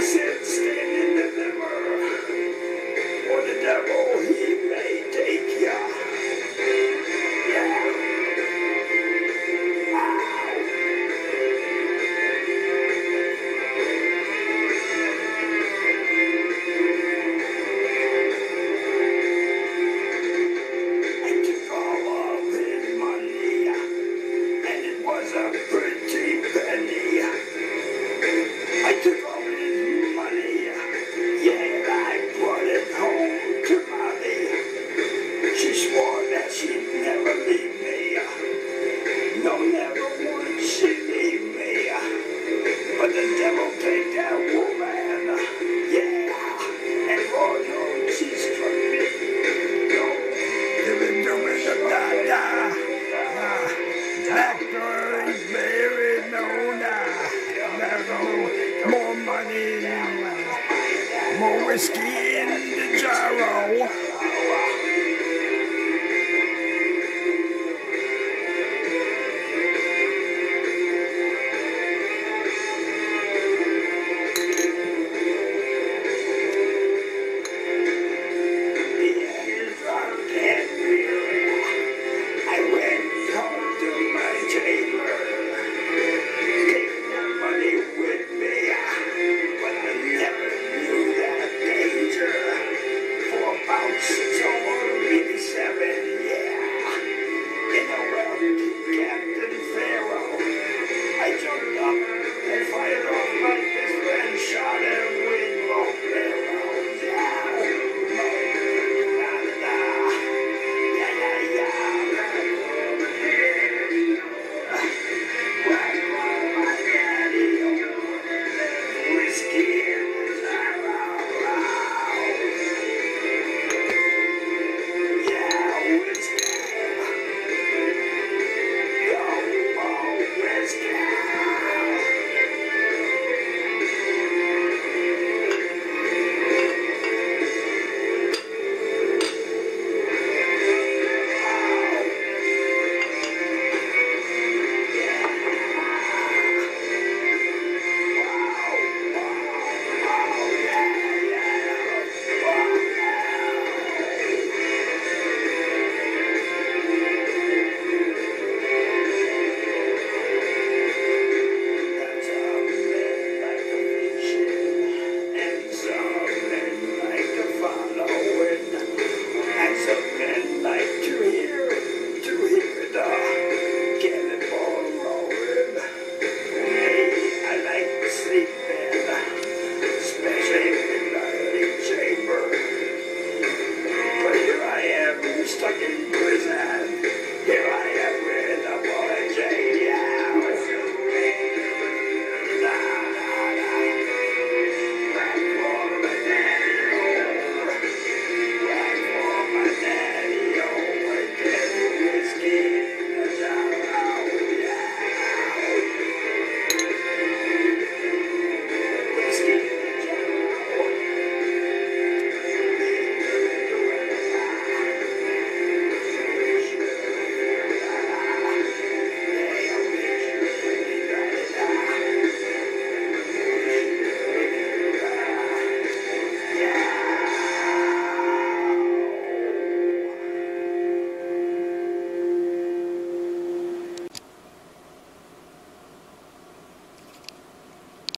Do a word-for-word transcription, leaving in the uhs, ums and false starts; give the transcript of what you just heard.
said, stand and deliver, or the devil he may take ya. Yeah. I took all of his money, and it was a pretty penny. I took all his money, yeah, I brought it home to mommy. She swore that she'd never leave me. No, never would she leave me. But the devil take that woman, yeah, and Lord knows she struck me. No, give it to me, da da da. Blackberry, buried, no, nah. There's more, more money, more whiskey in the jarro.